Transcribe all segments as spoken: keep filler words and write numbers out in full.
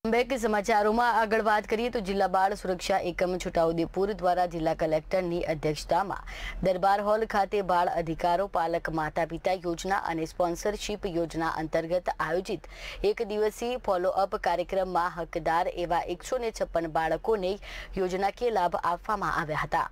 Back સમાચારોમાં આગળ વાત કરીએ તો જિલ્લા બાળ સુરક્ષા એકમ છોટાઉદેપુર દ્વારા જિલ્લા કલેક્ટરની અધ્યક્ષતામાં દરબાર હોલ ખાતે બાળ અધિકારો પાલક માતા પિતા યોજના અને સ્પોન્સરશીપ યોજના અંતર્ગત આયોજિત એક દિવસીય ફોલોઅપ કાર્યક્રમમાં હકદાર એવા એકસો ને છપ્પન બાળકોને યોજનાકીય લાભ આપવામાં આવ્યા હતા।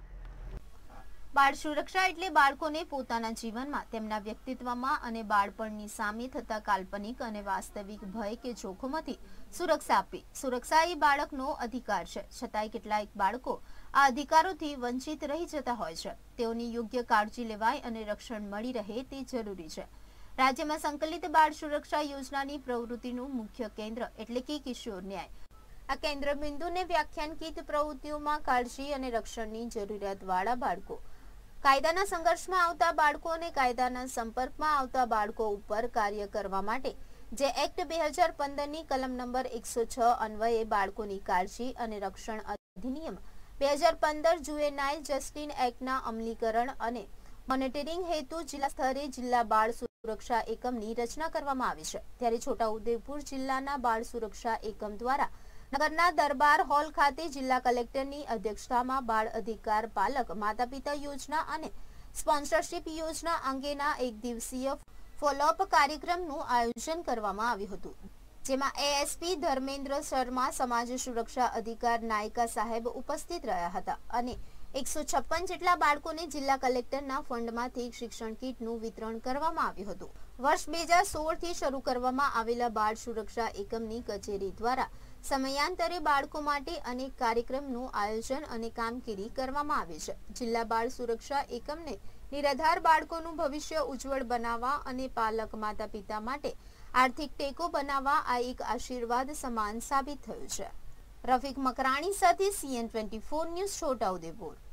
બાળ સુરક્ષા એટલે બાળકોને પોતાના જીવનમાં તેમના વ્યક્તિત્વમાં અને બાળપણની સામે થતા કાલ્પનિક અને વાસ્તવિક ભય કે જોખમોથી સુરક્ષા આપવી। સુરક્ષા એ બાળકનો અધિકાર છે, છતાંય કેટલાક બાળકો આ અધિકારોથી વંચિત રહી જતા હોય છે। તેઓની યોગ્ય કાળજી લેવાય અને રક્ષણ મળી રહે તે જરૂરી છે। રાજ્યમાં સંકલિત બાળ સુરક્ષા યોજનાની પ્રવૃત્તિનું મુખ્ય કેન્દ્ર એટલે કે કિશોર ન્યાય। આ કેન્દ્ર બિંદુને વ્યાખ્યાનકિત પ્રવૃત્તિઓમાં કાળજી અને રક્ષણની જરૂરિયાતવાળા બાળકો, કાયદાના સંઘર્ષમાં આવતા બાળકો અને કાયદાના સંપર્કમાં આવતા બાળકો ઉપર કાર્ય કરવા માટે જે એક્ટ બે હજાર પંદરની કલમ નંબર એકસો છ અન્વયે બાળકોની કાળજી અને રક્ષણ અધિનિયમ બે હજાર પંદર જુવેનાઇલ જસ્ટિસ એક્ટના અમલીકરણ અને મોનિટરિંગ હેતુ જિલ્લા સ્તરે જિલ્લા બાળ સુરક્ષા એકમની રચના કરવામાં આવી છે। ત્યારે છોટાઉદેપુર જિલ્લાના બાળ સુરક્ષા એકમ દ્વારા નગરના દરબાર હોલ ખાતે જિલ્લા કલેક્ટરની અધ્યક્ષતામાં બાળ અધિકાર પાલક માતા પિતા યોજના અને સ્પોન્સરશીપ યોજના અંગેના એક દિવસીય ફોલોઅપ કાર્યક્રમનું આયોજન કરવામાં આવ્યું હતું, જેમાં એએસપી ધર્મેન્દ્ર શર્મા, સમાજ સુરક્ષા અધિકાર નાયકા સાહેબ ઉપસ્થિત રહ્યા હતા અને એકસો છપ્પન જેટલા બાળકોને જિલ્લા કલેક્ટરના ફંડમાંથી શિક્ષણ કીટનું વિતરણ કરવામાં આવ્યું હતું। વર્ષ બે હજાર સોળ થી શરૂ કરવામાં આવેલા બાળ સુરક્ષા એકમની કચેરી દ્વારા સમયાંતરે બાળકો માટે અનેક કાર્યક્રમનું આયોજન અને કામગીરી કરવામાં આવે છે। જિલ્લા બાળ સુરક્ષા એકમને નિરાધાર બાળકોનું ભવિષ્ય ઉજ્જવળ બનાવવા અને પાલક માતા પિતા માટે આર્થિક ટેકો બનાવવા આ એક આશીર્વાદ સમાન સાબિત થયું છે। રફીક મકરાણી સાથે CN twenty four news, Chhota Udepur.